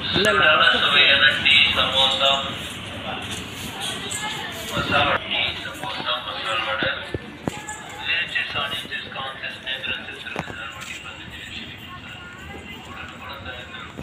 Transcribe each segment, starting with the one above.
இல்ல சுவையான tea samosa masala tea samosa masala vada latest onions concept நேந்திரத்தில் சிறுகுதல் வட்டி 15 குழந்தை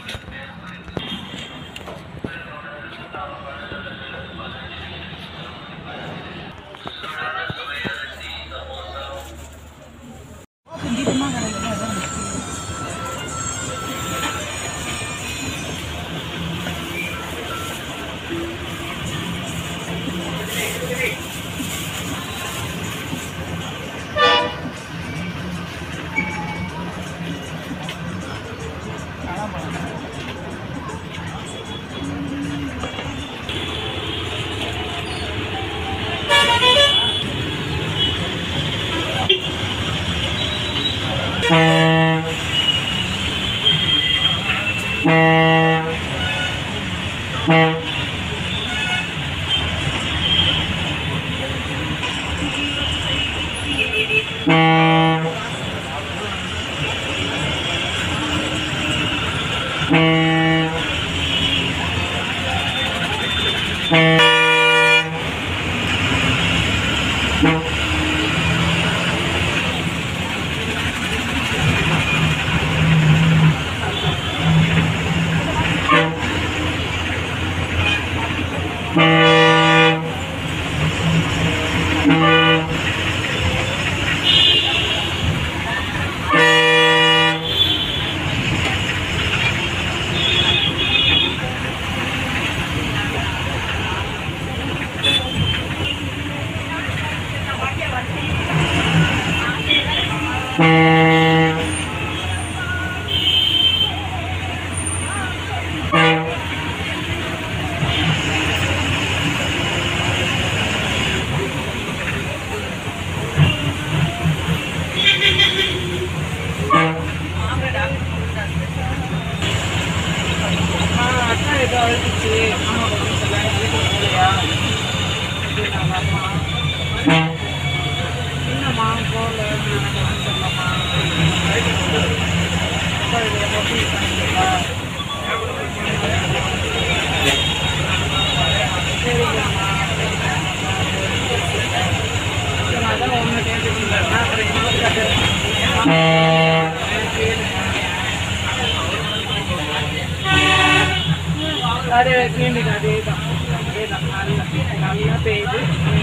நல்லா பெய்து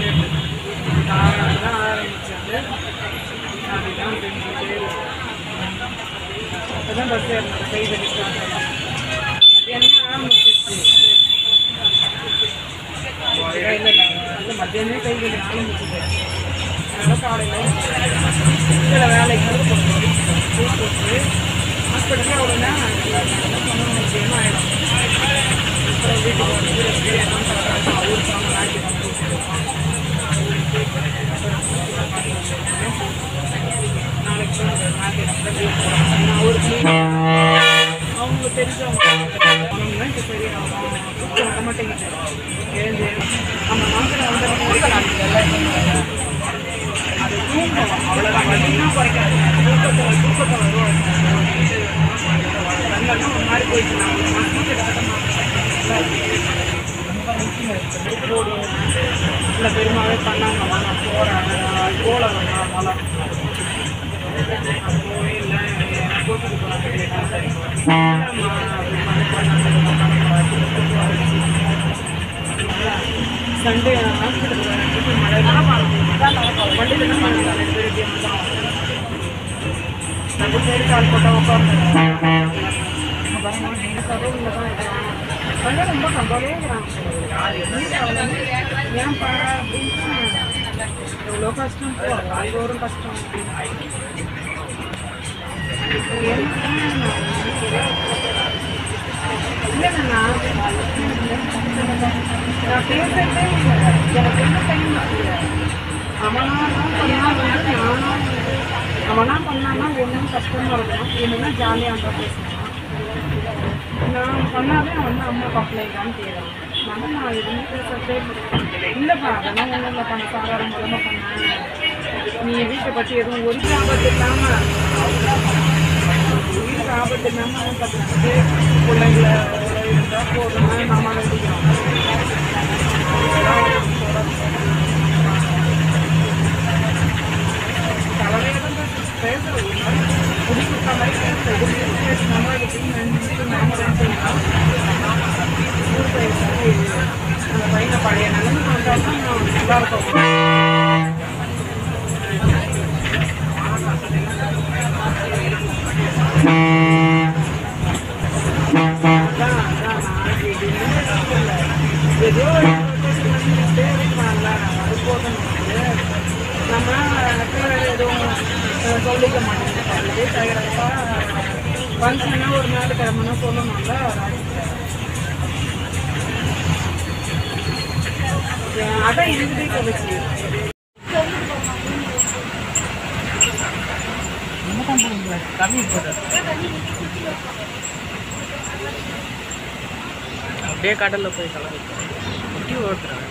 ஆரம்பிச்சது அப்பதான் பஸ் ஏறினது பெய்து மத்தியானமே ஆரம்பிச்சிச்சு இல்லை மத்தியானமே பெய்து ஆரம்பிச்சது அதனால காலையில் சில வேலைக்கு போட்டு ஹாஸ்பிட்டலில் அவ்வளோ நேரம் மத்தியானம் ஆகிடும் அப்புறம் வீட்டுக்கு அவங்க தெரிஞ்சவங்க சரி வர மாட்டேங்குது எழுந்து நம்ம மாத்திரை அது தூக்கம் அவ்வளோதான் வலியும் குறைக்காது தூக்கத்தை வரும் வந்தாலும் ஒரு மாதிரி போயிட்டு இல்லை பெருமாவே பண்ணாங்கம்மா நான் போகிறேன் போல வேணாம் இல்லை கூட்டிட்டு போகிறாங்க சண்டே ஹாஸ்பிட்டல் மழை வண்டியில் என்ன பண்ணலாம் 2 பேர் நம்ம சைடு கால் போட்டால் உட்காந்து கதவுல தான் இருக்கிறான் வந்து ரொம்ப கவலையேங்கிறான் ஏன்ப்பா அப்படின்னு எவ்வளோ கஷ்டம் போ எல்லோரும் கஷ்டம் இல்லைண்ணா நான் பேசுறதே இல்லை எனக்கு என்ன டைம் அவனா பண்ணான்னா ஒன்றும் கஷ்டமாக இருக்கும் என்னன்னா ஜாலியாக இருந்தால் பேசுவான் நான் பண்ணாலே அவன் வந்து அம்மா கம்ப்ளைண்டான்னு கேட்குறான் நான் எதுவுமே பேசுறதே இல்லைப்பா அதெல்லாம் ஒன்றும் இல்லை பண்ண சாதாரண மூலமாக பண்ணேன் நீ வீட்டை பற்றி எதுவும் ஒரு ஆபத்து இல்லாமல் உயிருக்கு ஆபத்து இல்லாமல் அவன் பார்த்துட்டு பிள்ளைங்களை இருந்தால் போதும் நம்ம நினைக்கிறோம். தலைமையிடம் பேசுறது பிடிக்கிற மாதிரி பேசுனாலும் எப்படின்னு நினச்சிட்டு நாம நினைச்சோம்னா அந்த பையனை பழைய நிலைமை வந்தாலும் நல்லா இருக்கும். ஏதோ இருக்கிறாங்களா அது போதும் நம்ம எதுவும் சொல்லிக்க மாட்டோம். இதே தயாரப்பா ஃபங்க்ஷன்னா ஒரு நாள் கிளம்புனா சொல்லணும்ல. அதான் இதுக்கிட்டே கிடைச்சி கம்மி போடுறது அப்படியே கடலில் போய் கலந்து குட்டி ஓட்டுறாங்க.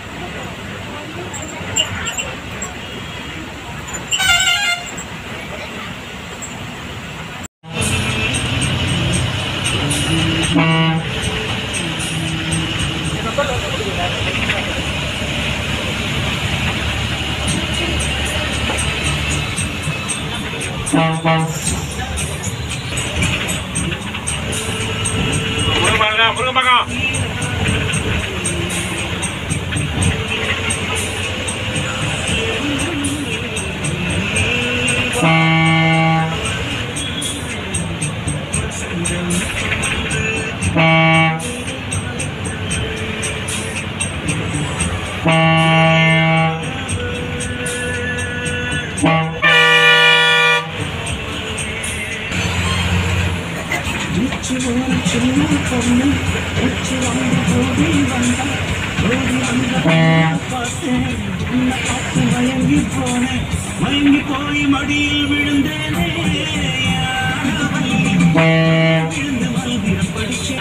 மயங்கி போய் மடியில் விழுந்தேனே விழுந்து மல்கிற படிச்சே